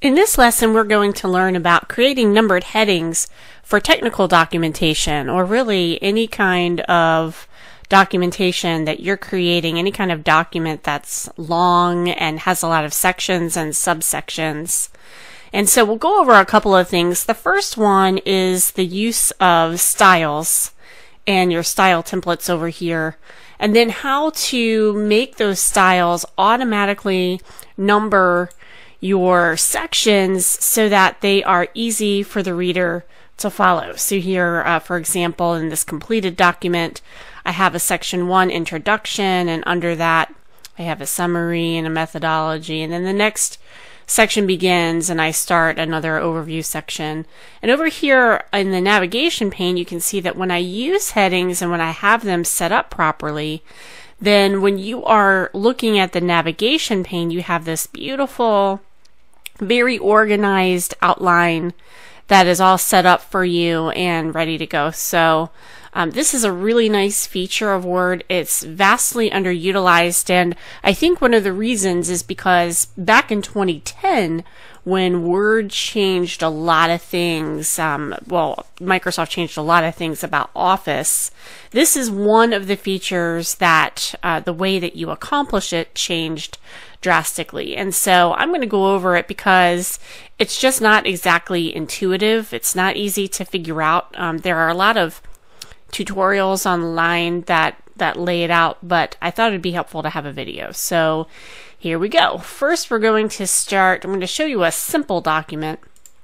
in this lesson, we're going to learn about creating numbered headings for technical documentation, or really any kind of documentation that you're creating, any kind of document that's long and has a lot of sections and subsections. And so we'll go over a couple of things. The first one is the use of styles and your style templates over here, and then how to make those styles automatically number your sections so that they are easy for the reader to follow. So here, for example, in this completed document, I have a section 1 introduction, and under that I have a summary and a methodology, and then the next section begins and I start another overview section. And over here in the navigation pane, you can see that when I use headings and when I have them set up properly, then when you are looking at the navigation pane, you have this beautiful, very organized outline that is all set up for you and ready to go. So this is a really nice feature of Word. It's vastly underutilized, and I think one of the reasons is because back in 2010, when Word changed a lot of things, Microsoft changed a lot of things about Office, this is one of the features that the way that you accomplish it changed drastically. And so I'm going to go over it because it's just not exactly intuitive. It's not easy to figure out. There are a lot of tutorials online that lay it out, but I thought it'd be helpful to have a video. So here we go. First, we're going to start. I'm going to show you a simple document.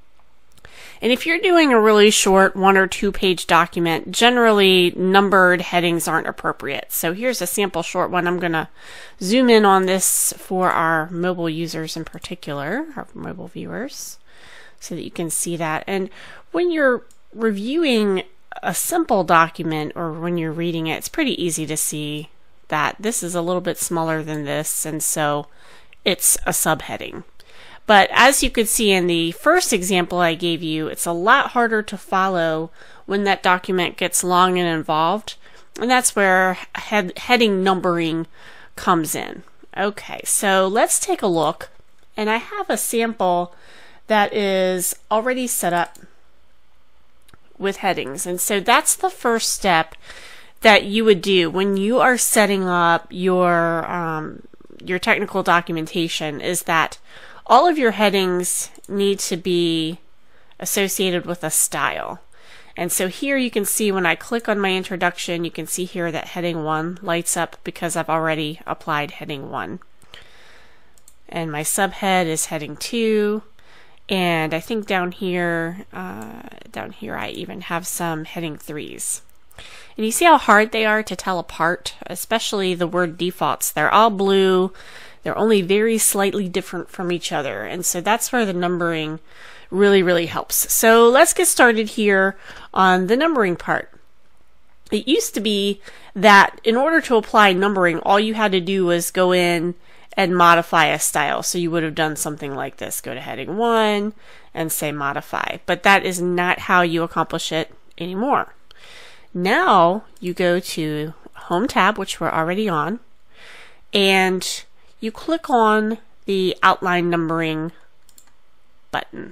And if you're doing a really short 1 or 2 page document, generally numbered headings aren't appropriate. So here's a sample short one. I'm going to zoom in on this for our mobile users in particular, our mobile viewers, so that you can see that. And when you're reviewing a simple document, or when you're reading it, it's pretty easy to see that this is a little bit smaller than this, and so it's a subheading. But as you could see in the first example I gave you, it's a lot harder to follow when that document gets long and involved, and that's where heading numbering comes in. Okay, so let's take a look, and I have a sample that is already set up with headings, and so that's the first step that you would do when you are setting up your technical documentation, is that all of your headings need to be associated with a style. And so here you can see when I click on my introduction, you can see here that heading 1 lights up because I've already applied heading 1. And my subhead is heading 2. And I think down here I even have some heading 3s. And you see how hard they are to tell apart, especially the word defaults. They're all blue. They're only very slightly different from each other. And so that's where the numbering really, really helps. So let's get started here on the numbering part. It used to be that in order to apply numbering, all you had to do was go in and modify a style. So you would have done something like this. Go to heading 1 and say modify. But that is not how you accomplish it anymore. Now you go to Home tab, which we're already on, and you click on the outline numbering button.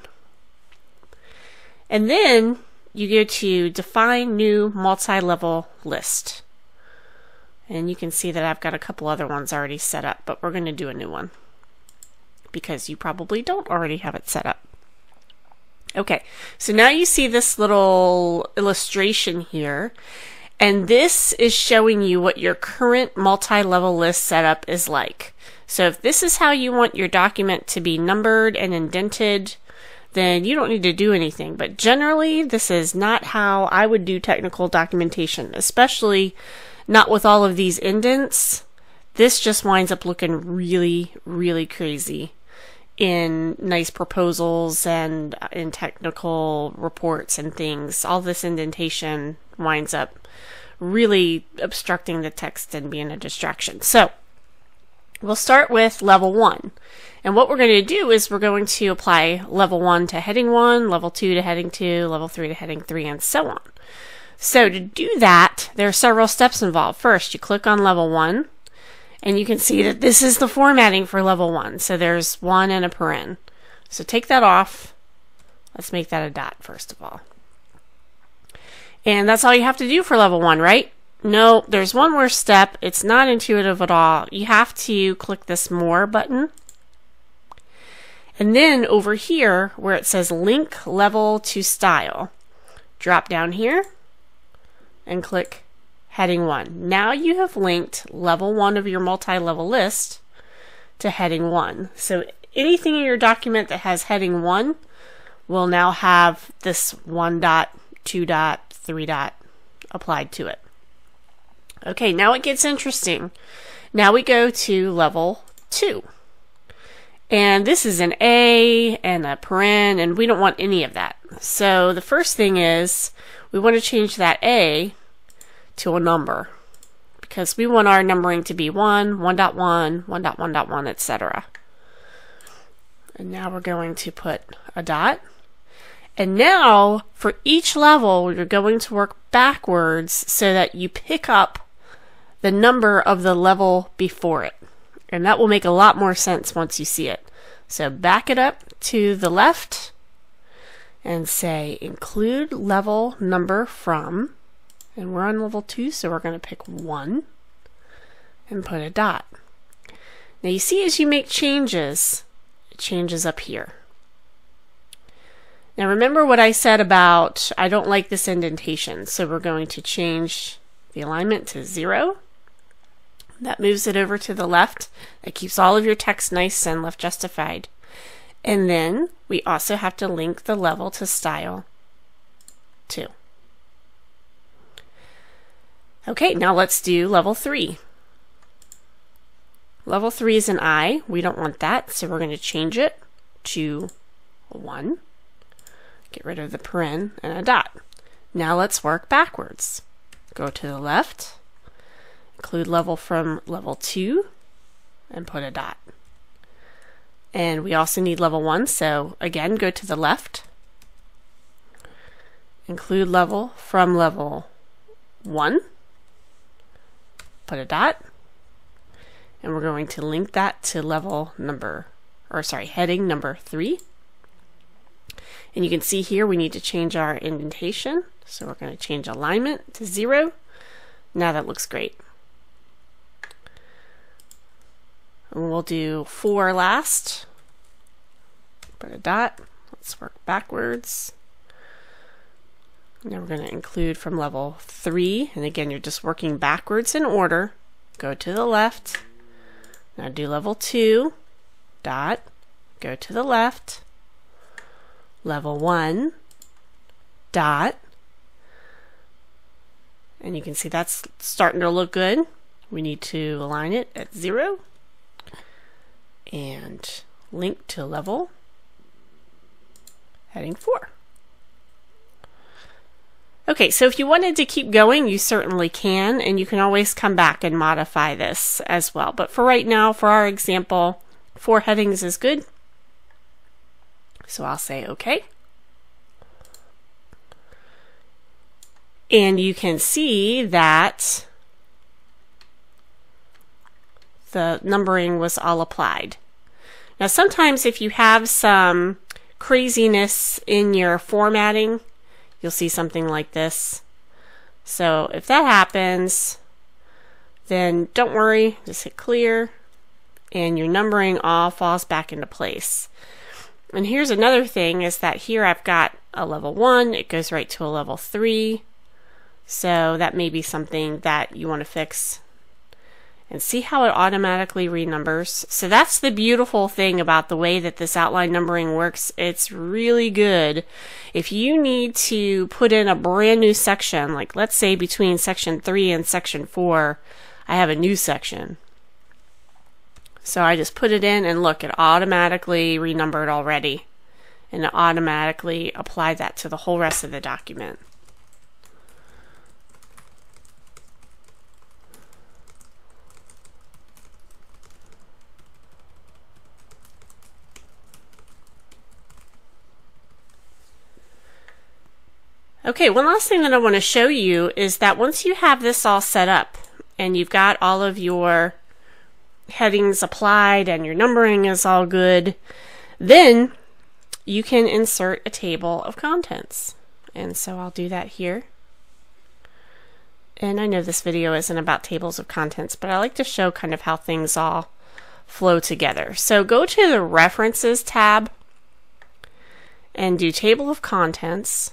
And then you go to define new multi-level list. And you can see that I've got a couple other ones already set up, but we're going to do a new one because you probably don't already have it set up. Okay, so now you see this little illustration here, and this is showing you what your current multi-level list setup is like. So if this is how you want your document to be numbered and indented, then you don't need to do anything. But generally, this is not how I would do technical documentation, especially not with all of these indents. This just winds up looking really, really crazy in nice proposals and in technical reports and things. All this indentation winds up really obstructing the text and being a distraction. So we'll start with level 1. And what we're going to do is we're going to apply level 1 to heading 1, level 2 to heading 2, level 3 to heading 3, and so on. So to do that, there are several steps involved. First, you click on level 1, and you can see that this is the formatting for level 1. So there's 1 and a paren. So take that off. Let's make that a dot first of all. And that's all you have to do for level 1, right? No, there's one more step. It's not intuitive at all. You have to click this More button. And then over here where it says Link Level to Style, drop down here and click Heading 1. Now you have linked level 1 of your multi-level list to heading 1. So anything in your document that has heading 1 will now have this 1 dot, 2 dot, 3 dot applied to it. Okay, now it gets interesting. Now we go to level 2. And this is an A and a paren, and we don't want any of that. So the first thing is we want to change that A to a number, because we want our numbering to be 1, 1.1, 1.1.1, etc. And now we're going to put a dot. And now for each level, you're going to work backwards so that you pick up the number of the level before it. And that will make a lot more sense once you see it. So back it up to the left and say include level number from, and we're on level 2, so we're going to pick 1 and put a dot. Now you see as you make changes, it changes up here. Now remember what I said about I don't like this indentation, so we're going to change the alignment to 0. That moves it over to the left. It keeps all of your text nice and left justified. And then we also have to link the level to style too. Okay, now let's do level 3. Level 3 is an I. We don't want that, so we're going to change it to 1. Get rid of the paren and a dot. Now let's work backwards. Go to the left, include level from level 2, and put a dot. And we also need level 1, so again, go to the left, include level from level 1, put a dot, and we're going to link that to heading number 3. And you can see here we need to change our indentation, so we're going to change alignment to 0. Now that looks great. And we'll do 4 last. Put a dot. Let's work backwards. Now we're going to include from level 3. And again, you're just working backwards in order. Go to the left. Now do level 2. Dot. Go to the left. Level 1. Dot. And you can see that's starting to look good. We need to align it at 0. And link to level heading 4. Okay, so if you wanted to keep going, you certainly can, and you can always come back and modify this as well. But for right now, for our example, 4 headings is good. So I'll say OK. And you can see that the numbering was all applied. Now sometimes if you have some craziness in your formatting, you'll see something like this. So if that happens, then don't worry, just hit clear, and your numbering all falls back into place. And here's another thing, is that here I've got a level 1, it goes right to a level 3. So that may be something that you want to fix. And see how it automatically renumbers. So that's the beautiful thing about the way that this outline numbering works. It's really good. If you need to put in a brand new section, like let's say between section 3 and section 4, I have a new section. So I just put it in and look, it automatically renumbered already. And it automatically applied that to the whole rest of the document. Okay, one last thing that I want to show you is that once you have this all set up and you've got all of your headings applied and your numbering is all good, then you can insert a table of contents. And so I'll do that here. And I know this video isn't about tables of contents, but I like to show kind of how things all flow together. So go to the References tab and do Table of Contents.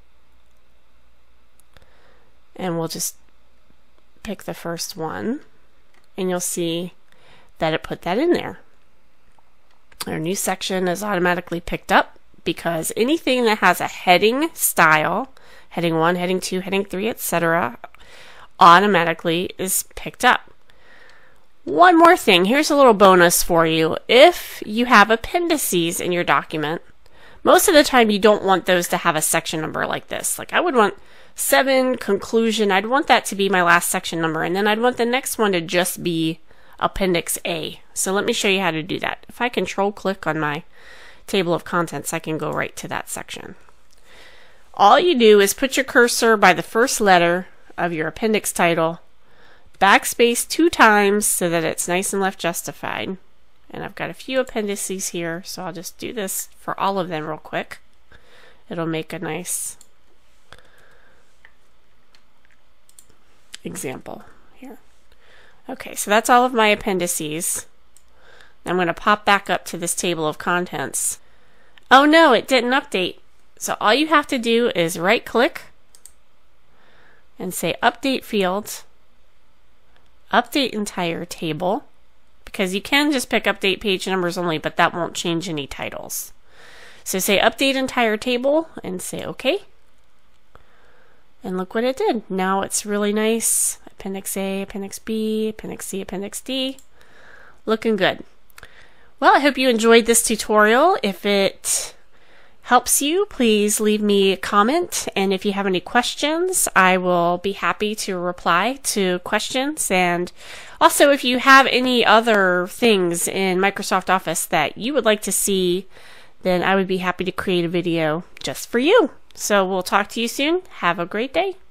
And we'll just pick the first one, and you'll see that it put that in there. Our new section is automatically picked up because anything that has a heading style, heading 1, heading 2, heading 3, etc., automatically is picked up. One more thing, here's a little bonus for you. If you have appendices in your document, most of the time you don't want those to have a section number like this. Like I would want 7 conclusion, I'd want that to be my last section number, and then I'd want the next one to just be Appendix A. So let me show you how to do that. If I control click on my table of contents, I can go right to that section. All you do is put your cursor by the first letter of your appendix title, backspace 2 times so that it's nice and left justified. And I've got a few appendices here, so I'll just do this for all of them real quick. It'll make a nice example here. Okay, so that's all of my appendices. I'm going to pop back up to this table of contents. Oh no, it didn't update. So all you have to do is right click and say Update Field, Update Entire Table, because you can just pick Update Page Numbers Only, but that won't change any titles. So say Update Entire Table and say OK. And look what it did. Now it's really nice. Appendix A, Appendix B, Appendix C, Appendix D. Looking good. Well, I hope you enjoyed this tutorial. If it helps you, please leave me a comment. And if you have any questions, I will be happy to reply to questions. And also, if you have any other things in Microsoft Office that you would like to see, then I would be happy to create a video just for you. So we'll talk to you soon. Have a great day.